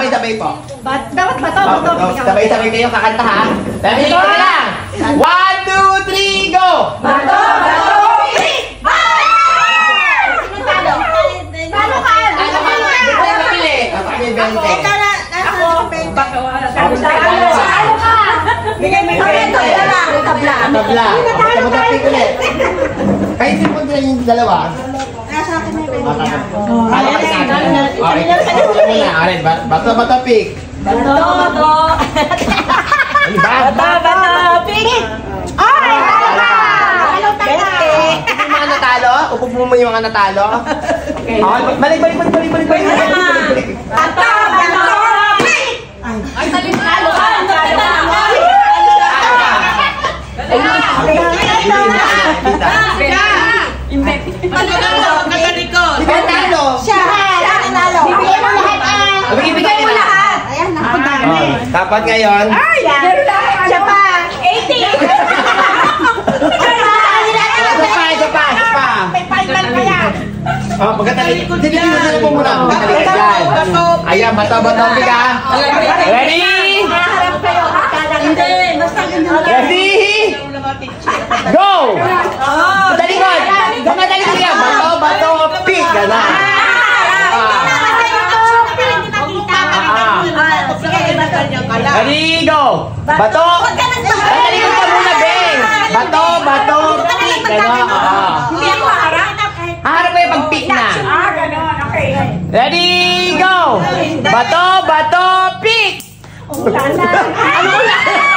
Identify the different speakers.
Speaker 1: sabay-sabay po.
Speaker 2: Dapat bato.
Speaker 1: Sabay-sabay kayo kakanta ha. Dali ka lang. 1, 2, 3, go!
Speaker 2: Bato, pick! Sino talo? Talo ka!
Speaker 1: Ano ka? Dito yung napili. Kami 20.
Speaker 2: Ako, bato. Talo ka! Bigay mo yung tabla.
Speaker 1: Tabla. Magkapit ulit. Kahit simple din yung dalawa.
Speaker 2: Nasa akin na yung
Speaker 1: Alright, bato, pick.
Speaker 2: Bato.
Speaker 1: Ano ba?
Speaker 2: Bato, pick! Ay! Talo tayo!
Speaker 1: Yung mga natalo? Upo mo yung mga natalo? Okay. Balik.
Speaker 2: Bato, pick! Ay, talo ka!
Speaker 1: Dapat ngayon.
Speaker 2: Siya pa! 80!
Speaker 1: Isa pa.
Speaker 2: May final pa yan!
Speaker 1: Pagkatalik. Sige po muna. Pagkatalik ka dyan. Ayan, bato, pick ha. Ready?
Speaker 2: Harap kayo. Hindi! Basta ganyan.
Speaker 1: Ready? Go! Talikod! Talikod ka! Bato, pick! Gana! Ready, go! Bato! Talikod ka muna, Beng! Bato, pick! Gana!
Speaker 2: Hindi ako harap.
Speaker 1: Harap mo yung pag-pick na.
Speaker 2: Ganon. Okay.
Speaker 1: Ready, go! Bato, pick!
Speaker 2: Ano